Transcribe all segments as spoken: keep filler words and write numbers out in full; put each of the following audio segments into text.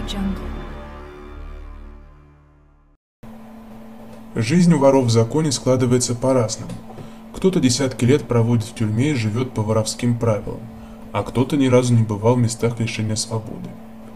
Jungle. Жизнь у воров в законе складывается по-разному. Кто-то десятки лет проводит в тюрьме и живет по воровским правилам, а кто-то ни разу не бывал в местах лишения свободы.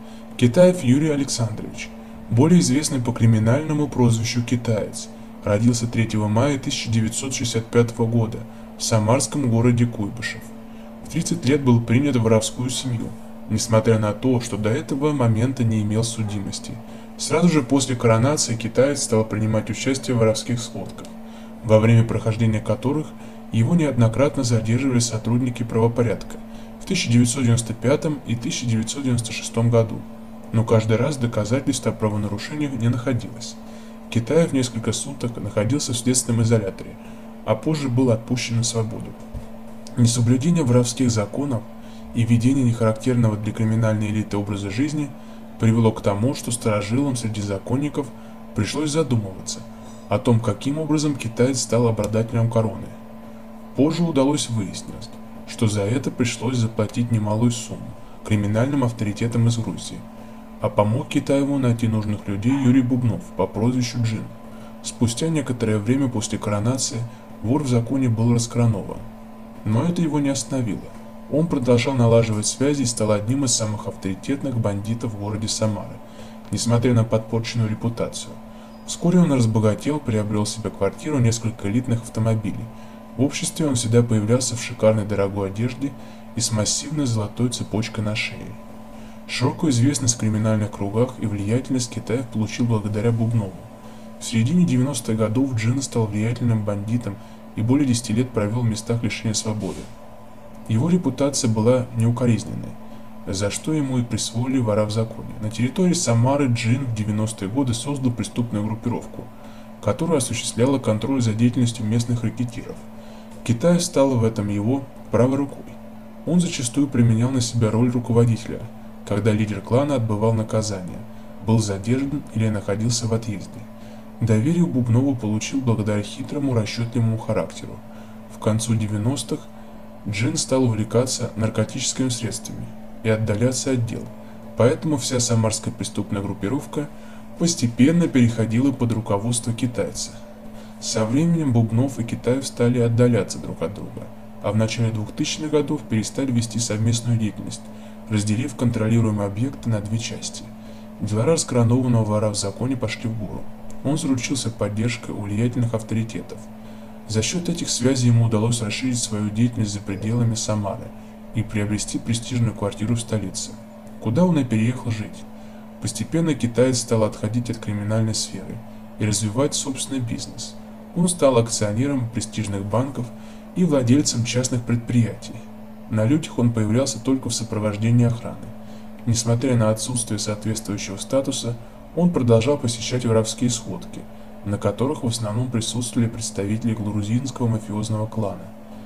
Китаев Юрий Александрович, более известный по криминальному прозвищу «Китаец», родился третьего мая тысяча девятьсот шестьдесят пятого года в самарском городе Куйбышев. В тридцать лет был принят в воровскую семью, несмотря на то, что до этого момента не имел судимости. Сразу же после коронации Китаец стал принимать участие в воровских сходках, во время прохождения которых его неоднократно задерживали сотрудники правопорядка в тысяча девятьсот девяносто пятом и тысяча девятьсот девяносто шестом году, но каждый раз доказательств о правонарушениях не находилось. Китаев несколько суток находился в следственном изоляторе, а позже был отпущен на свободу. Несоблюдение воровских законов и ведение нехарактерного для криминальной элиты образа жизни привело к тому, что старожилам среди законников пришлось задумываться о том, каким образом китаец стал обладателем короны. Позже удалось выяснить, что за это пришлось заплатить немалую сумму криминальным авторитетам из Грузии, а помог Китаеву найти нужных людей Юрий Бубнов по прозвищу Джин. Спустя некоторое время после коронации вор в законе был раскоронован, но это его не остановило. Он продолжал налаживать связи и стал одним из самых авторитетных бандитов в городе Самары, несмотря на подпорченную репутацию. Вскоре он разбогател, приобрел себе квартиру, несколько элитных автомобилей. В обществе он всегда появлялся в шикарной дорогой одежде и с массивной золотой цепочкой на шее. Широкую известность в криминальных кругах и влиятельность Китаев получил благодаря Бубнову. В середине девяностых годов Джин стал влиятельным бандитом и более десяти лет провел в местах лишения свободы. Его репутация была неукоризненной, за что ему и присвоили вора в законе. На территории Самары Джин в девяностые годы создал преступную группировку, которая осуществляла контроль за деятельностью местных рэкетиров. Китаев стал в этом его правой рукой. Он зачастую применял на себя роль руководителя, когда лидер клана отбывал наказание, был задержан или находился в отъезде. Доверие Бубнову получил благодаря хитрому, расчетливому характеру. В концу девяностых Джин стал увлекаться наркотическими средствами и отдаляться от дел, поэтому вся самарская преступная группировка постепенно переходила под руководство китайца. Со временем Бубнов и Китаев стали отдаляться друг от друга, а в начале двухтысячных годов перестали вести совместную деятельность, разделив контролируемые объекты на две части. Дела раскоронованного вора в законе пошли в гору. Он заручился поддержкой у влиятельных авторитетов. За счет этих связей ему удалось расширить свою деятельность за пределами Самары и приобрести престижную квартиру в столице, куда он и переехал жить. Постепенно китаец стал отходить от криминальной сферы и развивать собственный бизнес. Он стал акционером престижных банков и владельцем частных предприятий. На людях он появлялся только в сопровождении охраны. Несмотря на отсутствие соответствующего статуса, он продолжал посещать воровские сходки, на которых в основном присутствовали представители грузинского мафиозного клана.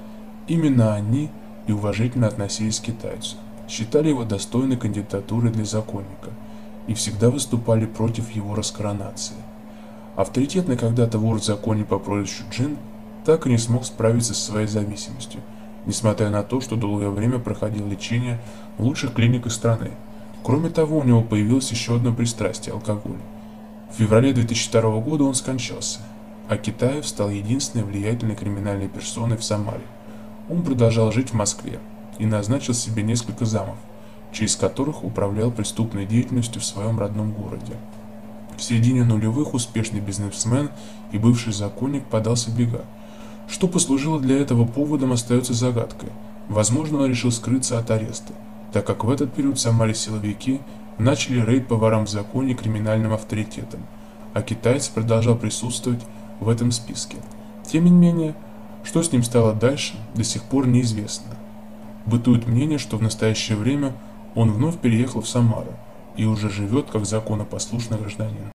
Именно они и уважительно относились к китайцу, считали его достойной кандидатурой для законника и всегда выступали против его раскоронации. Авторитетный когда-то вор в законе по прозвищу Джин так и не смог справиться со своей зависимостью, несмотря на то, что долгое время проходил лечение в лучших клиниках страны. Кроме того, у него появилось еще одно пристрастие – алкоголь. В феврале две тысячи второго года он скончался, а Китаев стал единственной влиятельной криминальной персоной в Самаре. Он продолжал жить в Москве и назначил себе несколько замов, через которых управлял преступной деятельностью в своем родном городе. В середине нулевых успешный бизнесмен и бывший законник подался в бега. Что послужило для этого поводом, остается загадкой. Возможно, он решил скрыться от ареста, так как в этот период в Самаре силовики начали рейд по ворам в законе и криминальным авторитетам, а китаец продолжал присутствовать в этом списке. Тем не менее, что с ним стало дальше, до сих пор неизвестно. Бытует мнение, что в настоящее время он вновь переехал в Самару и уже живет как законопослушный гражданин.